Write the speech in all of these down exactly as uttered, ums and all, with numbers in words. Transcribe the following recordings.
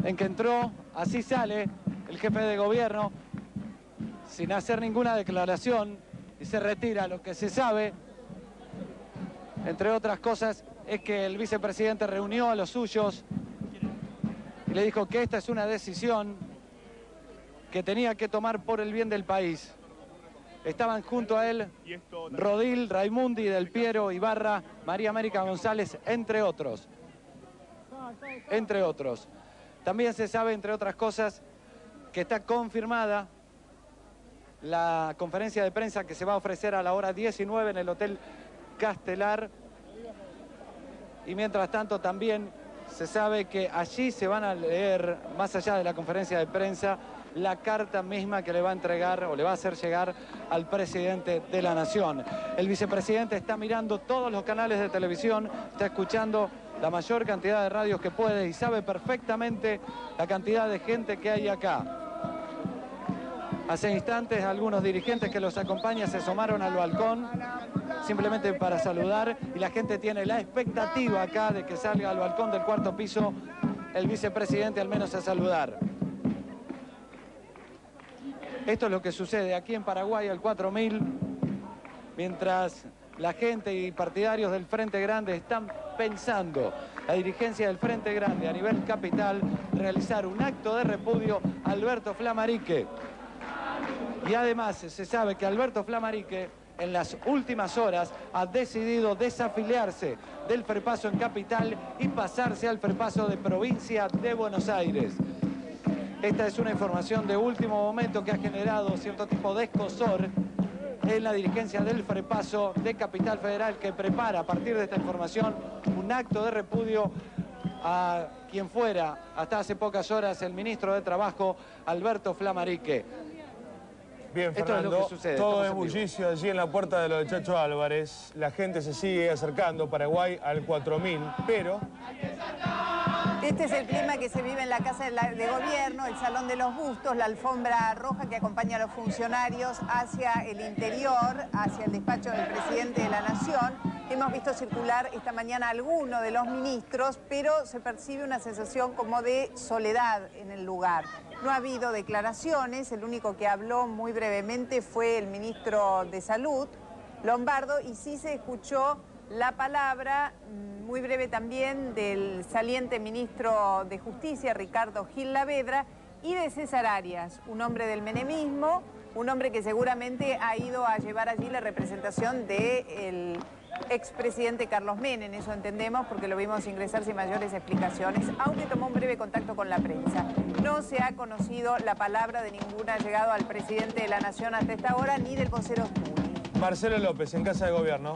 en que entró, así sale el jefe de gobierno, sin hacer ninguna declaración, y se retira. Lo que se sabe, entre otras cosas, es que el vicepresidente reunió a los suyos y le dijo que esta es una decisión que tenía que tomar por el bien del país. Estaban junto a él Rodil, Raimundi, Del Piero, Ibarra, María América González, entre otros. Entre otros. También se sabe, entre otras cosas, que está confirmada la conferencia de prensa que se va a ofrecer a la hora diecinueve en el Hotel Castelar. Y mientras tanto también se sabe que allí se van a leer, más allá de la conferencia de prensa, la carta misma que le va a entregar o le va a hacer llegar al presidente de la Nación. El vicepresidente está mirando todos los canales de televisión, está escuchando la mayor cantidad de radios que puede y sabe perfectamente la cantidad de gente que hay acá. Hace instantes algunos dirigentes que los acompañan se asomaron al balcón simplemente para saludar, y la gente tiene la expectativa acá de que salga al balcón del cuarto piso el vicepresidente al menos a saludar. Esto es lo que sucede aquí en Paraguay al cuatro mil, mientras la gente y partidarios del Frente Grande están pensando, la dirigencia del Frente Grande a nivel capital, realizar un acto de repudio a Alberto Flamarique. Y además se sabe que Alberto Flamarique en las últimas horas ha decidido desafiliarse del Frepaso en Capital y pasarse al Frepaso de Provincia de Buenos Aires. Esta es una información de último momento que ha generado cierto tipo de escozor en la dirigencia del Frepaso de Capital Federal, que prepara a partir de esta información un acto de repudio a quien fuera hasta hace pocas horas el ministro de Trabajo, Alberto Flamarique. Bien, Fernando, esto es lo que sucede. Todo es bullicio allí en la puerta de lo de Chacho Álvarez. La gente se sigue acercando, Paraguay al cuatro mil, pero... Este es el clima que se vive en la Casa de, la, de Gobierno, el Salón de los Bustos, la alfombra roja que acompaña a los funcionarios hacia el interior, hacia el despacho del presidente de la Nación. Hemos visto circular esta mañana alguno de los ministros, pero se percibe una sensación como de soledad en el lugar. No ha habido declaraciones, el único que habló muy brevemente fue el ministro de Salud, Lombardo, y sí se escuchó la palabra, muy breve también, del saliente ministro de Justicia, Ricardo Gil Lavedra, y de César Arias, un hombre del menemismo, un hombre que seguramente ha ido a llevar allí la representación del expresidente Carlos Menem, eso entendemos porque lo vimos ingresar sin mayores explicaciones, aunque tomó un breve contacto con la prensa. No se ha conocido la palabra de ningún allegado al presidente de la Nación hasta esta hora, ni del vocero Studi. Marcelo López, en Casa de Gobierno.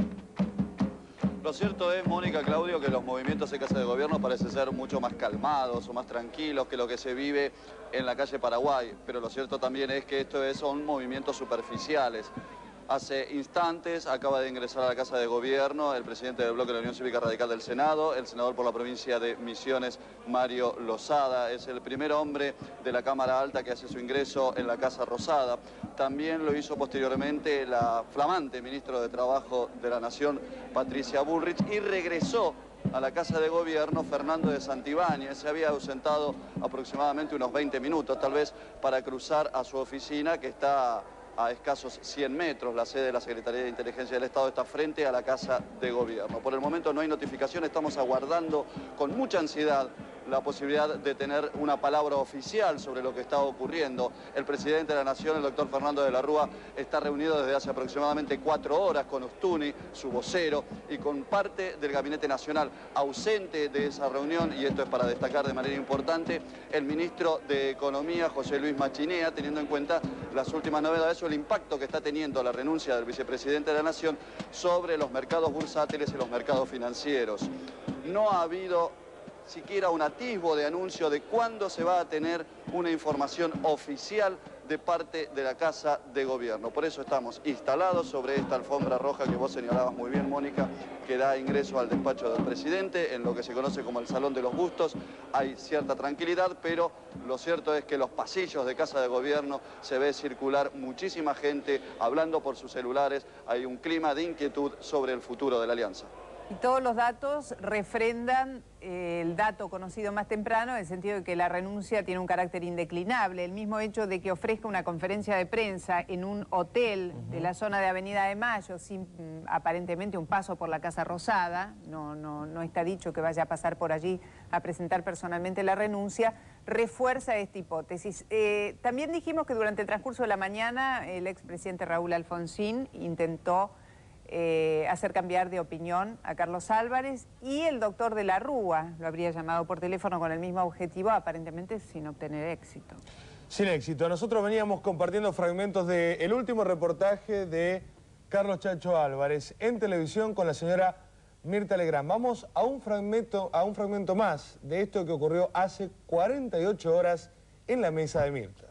Lo cierto es, Mónica, Claudio, que los movimientos en Casa de Gobierno parecen ser mucho más calmados o más tranquilos que lo que se vive en la calle Paraguay. Pero lo cierto también es que esto es, son movimientos superficiales. Hace instantes acaba de ingresar a la Casa de Gobierno el presidente del bloque de la Unión Cívica Radical del Senado, el senador por la provincia de Misiones, Mario Lozada. Es el primer hombre de la Cámara Alta que hace su ingreso en la Casa Rosada. También lo hizo posteriormente la flamante ministra de Trabajo de la Nación, Patricia Bullrich, y regresó a la Casa de Gobierno Fernando de Santibáñez. Se había ausentado aproximadamente unos veinte minutos, tal vez para cruzar a su oficina, que está a escasos cien metros. La sede de la Secretaría de Inteligencia del Estado está frente a la Casa de Gobierno. Por el momento no hay notificación, estamos aguardando con mucha ansiedad la posibilidad de tener una palabra oficial sobre lo que está ocurriendo. El presidente de la Nación, el doctor Fernando de la Rúa, está reunido desde hace aproximadamente cuatro horas con Ustuni, su vocero, y con parte del Gabinete Nacional. Ausente de esa reunión, y esto es para destacar de manera importante, el ministro de Economía, José Luis Machinea, teniendo en cuenta las últimas novedades o el impacto que está teniendo la renuncia del vicepresidente de la Nación sobre los mercados bursátiles y los mercados financieros. No ha habido siquiera un atisbo de anuncio de cuándo se va a tener una información oficial de parte de la Casa de Gobierno. Por eso estamos instalados sobre esta alfombra roja que vos señalabas muy bien, Mónica, que da ingreso al despacho del presidente, en lo que se conoce como el Salón de los Bustos. Hay cierta tranquilidad, pero lo cierto es que en los pasillos de Casa de Gobierno se ve circular muchísima gente hablando por sus celulares. Hay un clima de inquietud sobre el futuro de la alianza. Y todos los datos refrendan eh, el dato conocido más temprano, en el sentido de que la renuncia tiene un carácter indeclinable. El mismo hecho de que ofrezca una conferencia de prensa en un hotel uh-huh. de la zona de Avenida de Mayo, sin mm, aparentemente un paso por la Casa Rosada, no, no, no está dicho que vaya a pasar por allí a presentar personalmente la renuncia, refuerza esta hipótesis. Eh, también dijimos que durante el transcurso de la mañana el expresidente Raúl Alfonsín intentó Eh, hacer cambiar de opinión a Carlos Álvarez, y el doctor de la Rúa lo habría llamado por teléfono con el mismo objetivo, aparentemente sin obtener éxito. Sin éxito. Nosotros veníamos compartiendo fragmentos del último reportaje de Carlos Chacho Álvarez en televisión con la señora Mirta Legrand. Vamos a un fragmento, a un fragmento más de esto que ocurrió hace cuarenta y ocho horas en la mesa de Mirta.